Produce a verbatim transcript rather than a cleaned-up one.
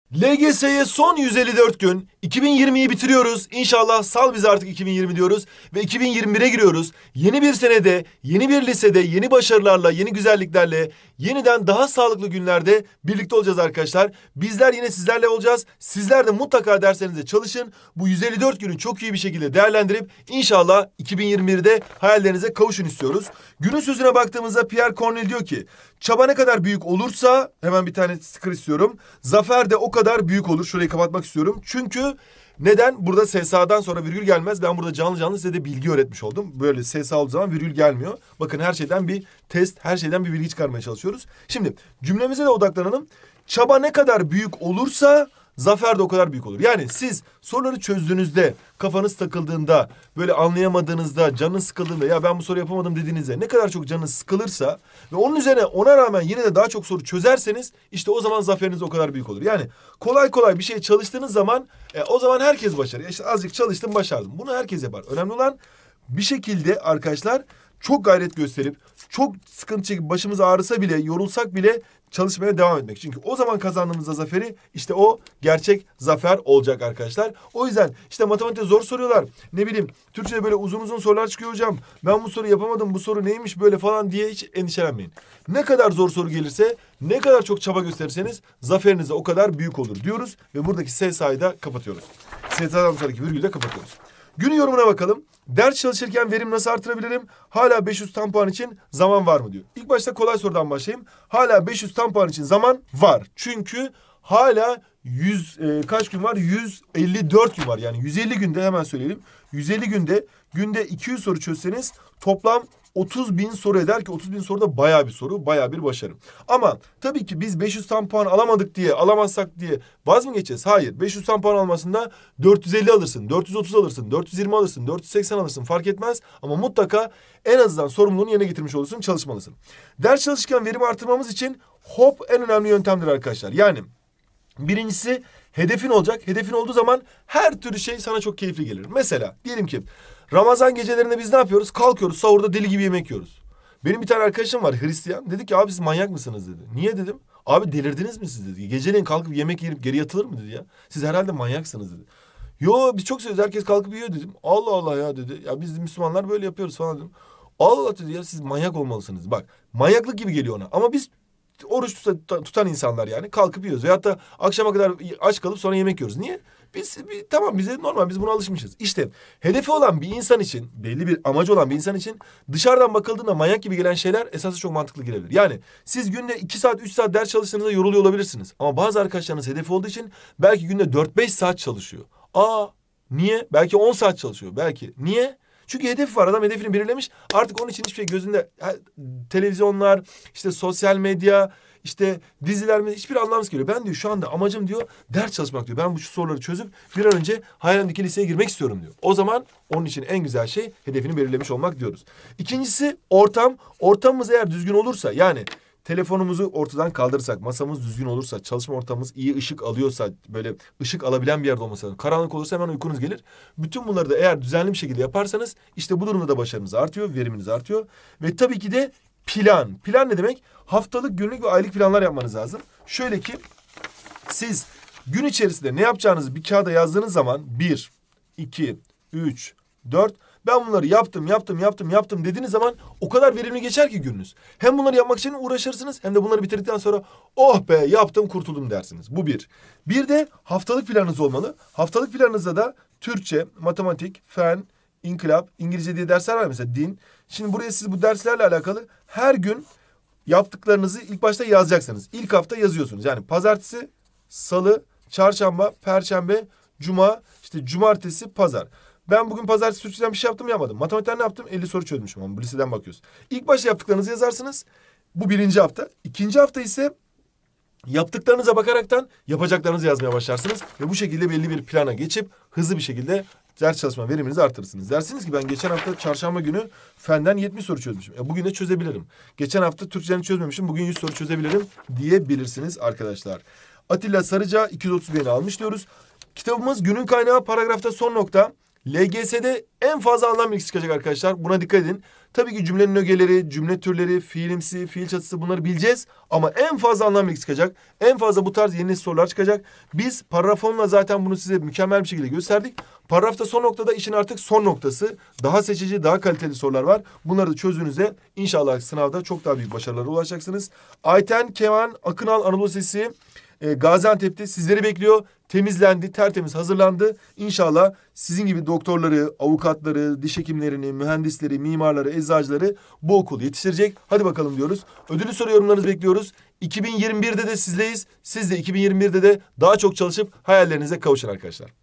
L G S'ye son yüz elli dört gün. iki bin yirmiyi bitiriyoruz. İnşallah sal bizi artık iki bin yirmi diyoruz. Ve iki bin yirmi bire giriyoruz. Yeni bir senede, yeni bir lisede, yeni başarılarla, yeni güzelliklerle, yeniden daha sağlıklı günlerde birlikte olacağız arkadaşlar. Bizler yine sizlerle olacağız. Sizler de mutlaka derslerinize çalışın. Bu yüz elli dört günü çok iyi bir şekilde değerlendirip inşallah iki bin yirmi birde hayallerinize kavuşun istiyoruz. Günün sözüne baktığımızda Pierre Corneille diyor ki, çaba ne kadar büyük olursa, hemen bir tane sticker istiyorum, zafer de o kadar büyük olur. Şurayı kapatmak istiyorum. Çünkü neden? Burada S S A'dan sonra virgül gelmez. Ben burada canlı canlı size de bilgi öğretmiş oldum. Böyle S S A olduğu zaman virgül gelmiyor. Bakın her şeyden bir test, her şeyden bir bilgi çıkarmaya çalışıyoruz. Şimdi cümlemize de odaklanalım. Çaba ne kadar büyük olursa zafer de o kadar büyük olur. Yani siz soruları çözdüğünüzde, kafanız takıldığında, böyle anlayamadığınızda, canınız sıkıldığında, ya ben bu soru yapamadım dediğinizde ne kadar çok canınız sıkılırsa ve onun üzerine ona rağmen yine de daha çok soru çözerseniz işte o zaman zaferiniz o kadar büyük olur. Yani kolay kolay bir şey çalıştığınız zaman e, o zaman herkes başarır. İşte azıcık çalıştım, başardım. Bunu herkes yapar. Önemli olan bir şekilde arkadaşlar çok gayret gösterip, çok sıkıntı çekip başımız ağrısa bile, yorulsak bile çalışmaya devam etmek. Çünkü o zaman kazandığımızda zaferi, işte o gerçek zafer olacak arkadaşlar. O yüzden işte matematikte zor soruyorlar. Ne bileyim Türkçe'de böyle uzun uzun sorular çıkıyor hocam. Ben bu soruyu yapamadım, bu soru neymiş böyle falan diye hiç endişelenmeyin. Ne kadar zor soru gelirse, ne kadar çok çaba gösterirseniz zaferiniz de o kadar büyük olur diyoruz. Ve buradaki S S A'yı da kapatıyoruz. S S A'dan sonraki virgülü de kapatıyoruz. Günün yorumuna bakalım. Ders çalışırken verim nasıl artırabilirim? Hala beş yüz tam puan için zaman var mı diyor. İlk başta kolay sorudan başlayayım. Hala beş yüz tam puan için zaman var. Çünkü hala yüz e, kaç gün var? yüz elli dört gün var. Yani yüz elli günde, hemen söyleyelim. yüz elli günde günde iki yüz soru çözseniz toplam otuz bin soru eder ki otuz bin soru da bayağı bir soru, bayağı bir başarı. Ama tabii ki biz beş yüz tam puan alamadık diye, alamazsak diye vaz mı geçeceğiz? Hayır. beş yüz tam puan almasında dört yüz elli alırsın, dört yüz otuz alırsın, dört yüz yirmi alırsın, dört yüz seksen alırsın, fark etmez. Ama mutlaka en azından sorumluluğunu yerine getirmiş olursun, çalışmalısın. Ders çalışırken verimi artırmamız için hop en önemli yöntemdir arkadaşlar. Yani birincisi hedefin olacak. Hedefin olduğu zaman her türlü şey sana çok keyifli gelir. Mesela diyelim ki Ramazan gecelerinde biz ne yapıyoruz? Kalkıyoruz, sahurda deli gibi yemek yiyoruz. Benim bir tane arkadaşım var, Hristiyan. Dedi ki abi siz manyak mısınız dedi. Niye dedim. Abi delirdiniz mi siz dedi. Geceleyin kalkıp yemek yiyip geri yatılır mı dedi ya. Siz herhalde manyaksınız dedi. Yo biz çok seviyoruz, herkes kalkıp yiyor dedim. Allah Allah ya dedi. Ya biz Müslümanlar böyle yapıyoruz falan dedim. Allah Allah dedi ya, siz manyak olmalısınız. Bak manyaklık gibi geliyor ona. Ama biz oruç tutan, tutan insanlar yani kalkıp yiyoruz. Veyahut da akşama kadar aç kalıp sonra yemek yiyoruz. Niye? Biz bir, tamam bize normal, biz buna alışmışız. İşte hedefi olan bir insan için, belli bir amacı olan bir insan için dışarıdan bakıldığında manyak gibi gelen şeyler esası çok mantıklı gelebilir. Yani siz günde iki saat üç saat ders çalıştığınızda yoruluyor olabilirsiniz. Ama bazı arkadaşlarınız hedefi olduğu için belki günde dört beş saat çalışıyor. Aa niye? Belki on saat çalışıyor. Belki. Niye? Çünkü hedefi var. Adam hedefini belirlemiş. Artık onun için hiçbir şey gözünde, televizyonlar, işte sosyal medya, işte diziler mi, hiçbir anlamsız geliyor. Ben diyor şu anda amacım diyor ders çalışmak diyor. Ben bu soruları çözüp bir an önce hayalimdeki liseye girmek istiyorum diyor. O zaman onun için en güzel şey hedefini belirlemiş olmak diyoruz. İkincisi ortam. Ortamımız eğer düzgün olursa, yani telefonumuzu ortadan kaldırırsak, masamız düzgün olursa, çalışma ortamımız iyi ışık alıyorsa, böyle ışık alabilen bir yerde olması lazım. Karanlık olursa hemen uykunuz gelir. Bütün bunları da eğer düzenli bir şekilde yaparsanız işte bu durumda da başarınız artıyor, veriminiz artıyor. Ve tabii ki de plan. Plan ne demek? Haftalık, günlük ve aylık planlar yapmanız lazım. Şöyle ki siz gün içerisinde ne yapacağınızı bir kağıda yazdığınız zaman bir, iki, üç, dört... Ben bunları yaptım, yaptım, yaptım, yaptım dediğiniz zaman o kadar verimli geçer ki gününüz. Hem bunları yapmak için uğraşırsınız hem de bunları bitirdikten sonra oh be yaptım, kurtuldum dersiniz. Bu bir. Bir de haftalık planınız olmalı. Haftalık planınızda da Türkçe, matematik, fen, inkılap, İngilizce diye dersler var mesela, din. Şimdi buraya siz bu derslerle alakalı her gün yaptıklarınızı ilk başta yazacaksınız. İlk hafta yazıyorsunuz. Yani pazartesi, salı, çarşamba, perşembe, cuma, işte cumartesi, pazar. Ben bugün pazartesi Türkçeden bir şey yaptım, yapmadım. Matematikten ne yaptım? elli soru çözmüşüm ama bu liseden bakıyoruz. İlk başta yaptıklarınızı yazarsınız. Bu birinci hafta. İkinci hafta ise yaptıklarınıza bakaraktan yapacaklarınızı yazmaya başlarsınız. Ve bu şekilde belli bir plana geçip hızlı bir şekilde ders çalışma veriminizi artırırsınız. Dersiniz ki ben geçen hafta çarşamba günü fenden yetmiş soru çözmüşüm. E bugün de çözebilirim. Geçen hafta Türkçeden çözmemişim, bugün yüz soru çözebilirim diyebilirsiniz arkadaşlar. Atilla Sarıca iki yüz otuz beğeni almış diyoruz. Kitabımız günün kaynağı paragrafta son nokta. L G S'de en fazla anlam bilgisi çıkacak arkadaşlar. Buna dikkat edin. Tabii ki cümlenin ögeleri, cümle türleri, fiilimsi, fiil çatısı bunları bileceğiz. Ama en fazla anlam bilgisi çıkacak. En fazla bu tarz yeni sorular çıkacak. Biz paragrafonla zaten bunu size mükemmel bir şekilde gösterdik. Paragrafta son noktada işin artık son noktası. Daha seçici, daha kaliteli sorular var. Bunları da çözdüğünüzde inşallah sınavda çok daha büyük başarılara ulaşacaksınız. Ayten Kevan Akınal Anadolu Lisesi e, Gaziantep'te sizleri bekliyor. Temizlendi, tertemiz hazırlandı. İnşallah sizin gibi doktorları, avukatları, diş hekimlerini, mühendisleri, mimarları, eczacıları bu okul yetiştirecek. Hadi bakalım diyoruz. Ödülü soru yorumlarınızı bekliyoruz. iki bin yirmi birde de sizleyiz. Siz de iki bin yirmi birde de daha çok çalışıp hayallerinize kavuşun arkadaşlar.